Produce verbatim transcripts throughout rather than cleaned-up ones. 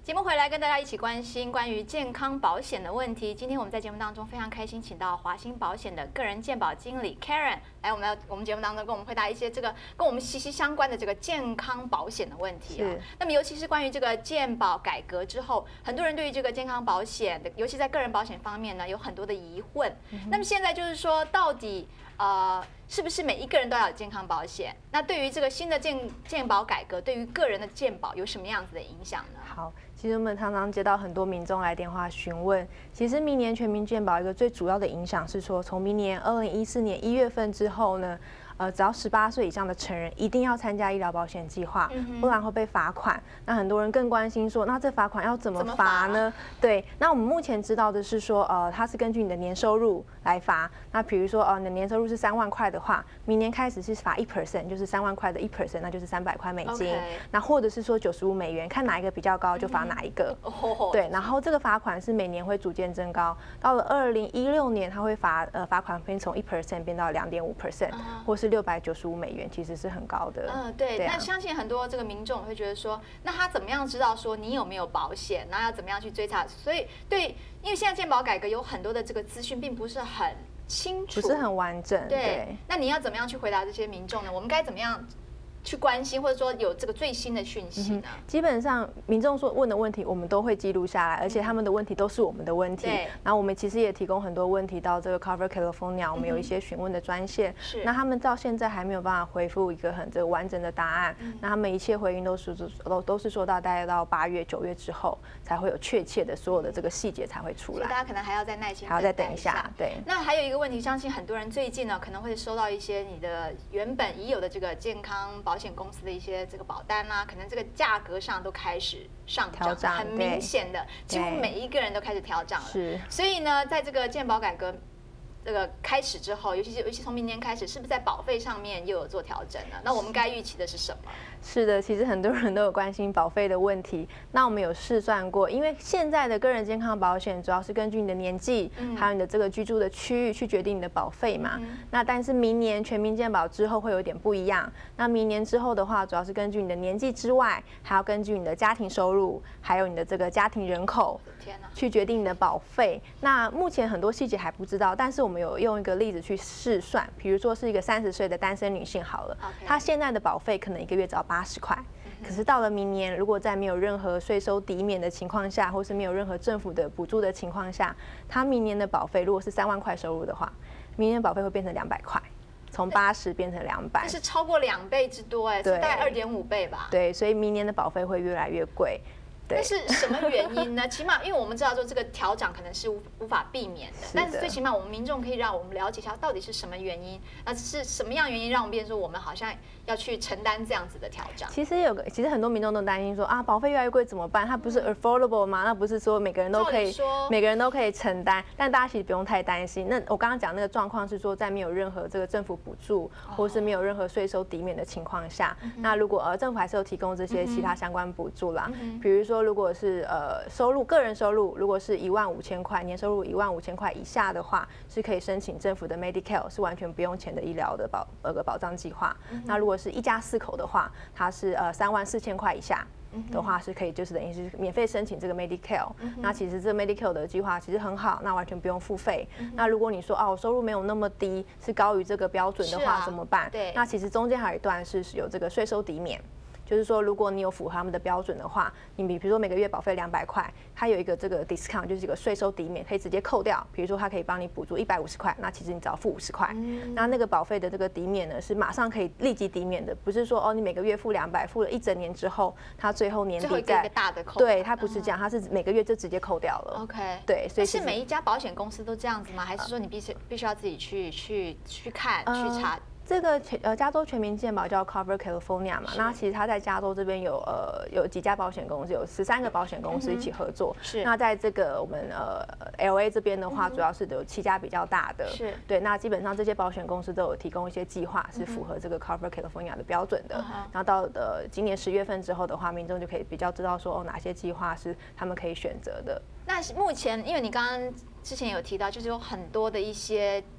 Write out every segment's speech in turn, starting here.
节目回来跟大家一起关心关于健康保险的问题。今天我们在节目当中非常开心，请到华兴保险的个人健保经理 Karen 来我们我们节目当中跟我们回答一些这个跟我们息息相关的这个健康保险的问题啊。那么尤其是关于这个健保改革之后，很多人对于这个健康保险的，尤其在个人保险方面呢，有很多的疑问。嗯、那么现在就是说，到底呃。是不是每一个人都要有健康保险？那对于这个新的健健保改革，对于个人的健保有什么样子的影响呢？ 好，其实我们常常接到很多民众来电话询问，其实明年全民健保一个最主要的影响是说，从明年二零一四年一月份之后呢，呃，只要十八岁以上的成人一定要参加医疗保险计划，嗯、不然会被罚款。那很多人更关心说，那这罚款要怎么罚呢？对，那我们目前知道的是说，呃，它是根据你的年收入来罚。那比如说，呃，你的年收入是三万块的话，明年开始是罚一 percent， 就是三万块的一 percent， 那就是三百块美金。Okay. 那或者是说九十五美元，看哪一个比较高就罚哪一个。嗯 oh, 对，然后这个罚款是每年会逐渐增高，到了二零一六年，它会罚呃罚款会从一 percent 变到两点五 percent， 或是六百九十五美元，其实是很高的。 嗯，对。 对啊、 那相信很多这个民众会觉得说，那他怎么样知道说你有没有保险？然后要怎么样去追查？所以对，因为现在健保改革有很多的这个资讯并不是很清楚， 不是很完整。 对。 对， 那你要怎么样去回答这些民众呢？我们该怎么样去关心，或者说有这个最新的讯息呢？嗯、 基本上民众说问的问题，我们都会记录下来，而且他们的问题都是我们的问题。 对。 然后我们其实也提供很多问题到这个 Cover California， 我们有一些询问的专线。是。那他们到现在还没有办法回复一个很这个完整的答案。嗯、那他们一切回应都是都都是说到大概到八月九月之后才会有确切的所有的这个细节才会出来。 所以大家可能还要再耐心， 还要再等一下。对。 那还有一个问题，相信很多人最近呢可能会收到一些你的原本已有的这个健康保险公司的一些这个保单啊，可能这个价格上都开始上涨，很明显的，几乎每一个人都开始调涨了。 是， 所以呢，在这个健保改革这个开始之后，尤其是尤其从明年开始，是不是在保费上面又有做调整呢？那我们该预期的是什么？ 是的，其实很多人都有关心保费的问题。那我们有试算过，因为现在的个人健康保险主要是根据你的年纪，嗯、还有你的这个居住的区域去决定你的保费嘛。嗯、那但是明年全民健保之后会有点不一样。那明年之后的话，主要是根据你的年纪之外，还要根据你的家庭收入，还有你的这个家庭人口，去决定你的保费。那目前很多细节还不知道，但是我们有用一个例子去试算，比如说是一个三十岁的单身女性好了， okay. 她现在的保费可能一个月只要八十块，可是到了明年，如果在没有任何税收抵免的情况下，或是没有任何政府的补助的情况下，她明年的保费如果是三万块收入的话，明年保费会变成两百块。从八十变成两百， 这是超过两倍之多哎，是大概二点五倍吧？ 对，所以明年的保费会越来越贵。 那是什么原因呢？起码因为我们知道说这个调涨可能是无无法避免的，是的，但是最起码我们民众可以让我们了解一下到底是什么原因，那是什么样原因让我们变成说我们好像要去承担这样子的调涨？ 其实有个，其实很多民众都担心说啊，保费越来越贵怎么办？它不是 affordable 吗？那不是说每个人都可以，每个人都可以承担？但大家其实不用太担心。那我刚刚讲那个状况是说，在没有任何这个政府补助，或是没有任何税收抵免的情况下，哦、那如果呃政府还是有提供这些其他相关补助啦，嗯、比如说如果是呃。呃，收入个人收入如果是一万五千块，年收入一万五千块以下的话，是可以申请政府的 Medicare， 是完全不用钱的医疗的保呃个保障计划。嗯、那如果是一家四口的话，它是呃三万四千块以下的话，是可以就是等于是免费申请这个 Medicare。嗯、那其实这个 Medicare 的计划其实很好，那完全不用付费。嗯、那如果你说哦，我收入没有那么低，是高于这个标准的话，啊、怎么办？对，那其实中间还有一段是有这个税收抵免。就是说，如果你有符合他们的标准的话，你比如说每个月保费两百块，它有一个这个 discount， 就是一个税收抵免，可以直接扣掉。比如说，它可以帮你补助一百五十块，那其实你只要付五十块。嗯、那那个保费的这个抵免呢，是马上可以立即抵免的，不是说哦，你每个月付两百，付了一整年之后，它最后年底再一个大的扣。 对，它不是这样，它是每个月就直接扣掉了。 OK， 对，所以是每一家保险公司都这样子吗？还是说你必须必须要自己去去去看、呃、去查？ 这个呃加州全民健保叫 Cover California 嘛，那其实它在加州这边有呃有几家保险公司，有十三个保险公司一起合作。嗯、是。那在这个我们呃 L A 这边的话，嗯、主要是有七家比较大的。是。对，那基本上这些保险公司都有提供一些计划，是符合这个 Cover California 的标准的。嗯、然后到呃今年十月份之后的话，民众就可以比较知道说哦哪些计划是他们可以选择的。 那目前因为你刚刚之前有提到，就是有很多的一些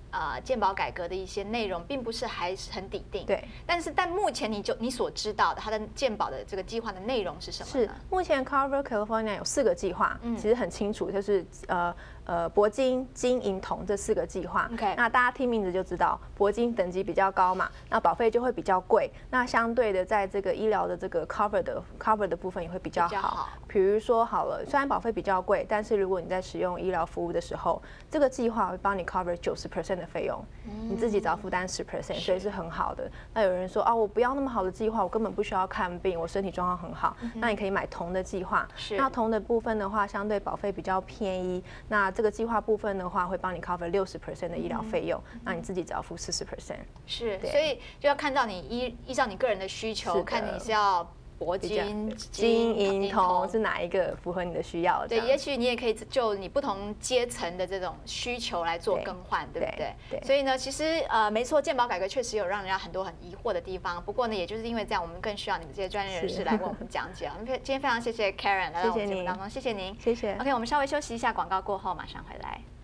呃健保改革的一些内容，并不是还是很底定。 对。 但是但目前你就你所知道的，它的健保的这个计划的内容是什么呢？ 是目前 Cover California 有四个计划， 嗯、 其实很清楚，就是呃。呃，铂金、金、银、铜这四个计划。 Okay. 那大家听名字就知道，铂金等级比较高嘛，那保费就会比较贵。那相对的，在这个医疗的这个 cover 的 cover 的部分也会比较好。比较好比如说好了，虽然保费比较贵，但是如果你在使用医疗服务的时候，这个计划会帮你 cover 九十 percent 的费用，嗯、你自己只要负担十 percent， 所以是很好的。那有人说啊，我不要那么好的计划，我根本不需要看病，我身体状况很好。嗯、那你可以买铜的计划。 是。 那铜的部分的话，相对保费比较便宜。那这个计划部分的话，会帮你 cover 六十 percent 的医疗费用，嗯、那你自己只要付四十 percent。 是，所以就要看到你依依照你个人的需求，看你是要铂金、 金、银、铜是哪一个符合你的需要？ 对，也许你也可以就你不同阶层的这种需求来做更换，对不对？对。所以呢，其实呃，没错，健保改革确实有让人家很多很疑惑的地方。不过呢，也就是因为这样，我们更需要你们这些专业人士来为我们讲解。我们今天非常谢谢 Karen 来到我们节目当中，谢谢您， 谢谢。 OK， 我们稍微休息一下，广告过后马上回来。